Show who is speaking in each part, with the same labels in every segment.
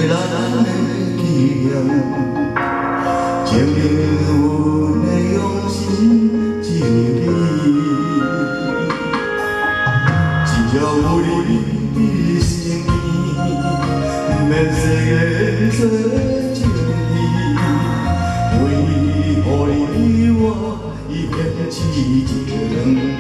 Speaker 1: 咱的纪念，情阮的用心只有你，只要有你伫身边，免世界做情义，为互你我一片痴情。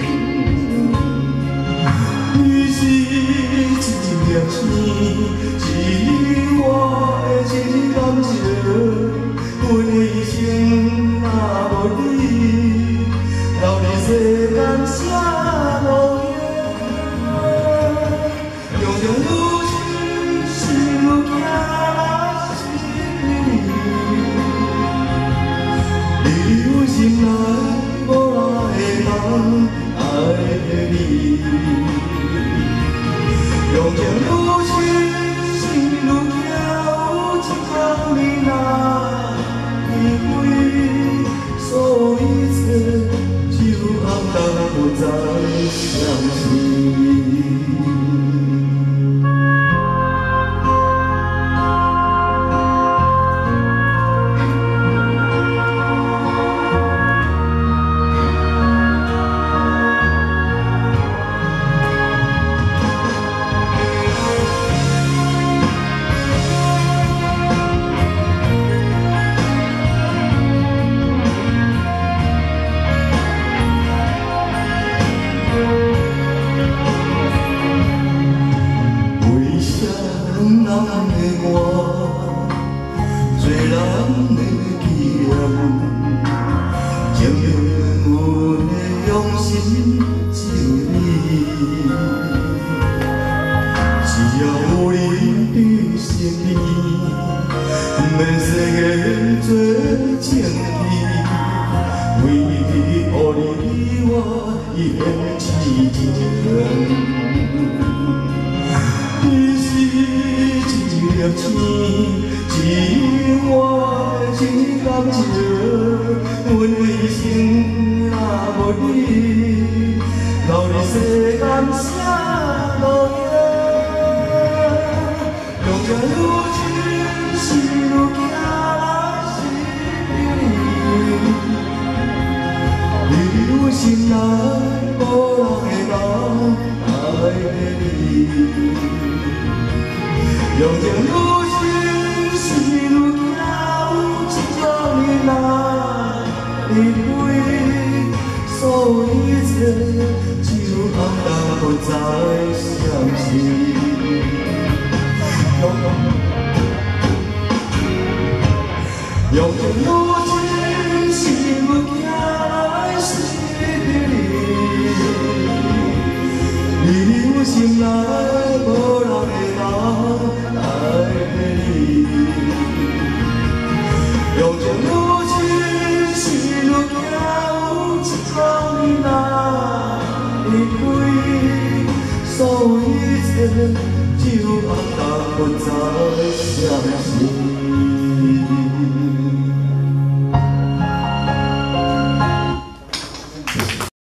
Speaker 1: 你是一粒星，是我的真感情。阮的一生若无你，到底世间啥路用？用着如情，心如行来是你，你我心内无人会当爱你。 用情如痴，心如桥，一天你若离开，所有一切只有暗淡不再相信。 做人的纪念，情阮的用心只有你，只要有你伫身边，免世界做情义，为互你我一片痴情。 一粒星，只有我的真感情。阮的一生若无你，到底世间啥路用？用着如情，心如行来是你，你我心内无人会当爱你。 用情如痴，心如桥，一朝你若离开，所有一切只有暗淡不再相信。用情如痴，心如行来是你，你我心内无人会当。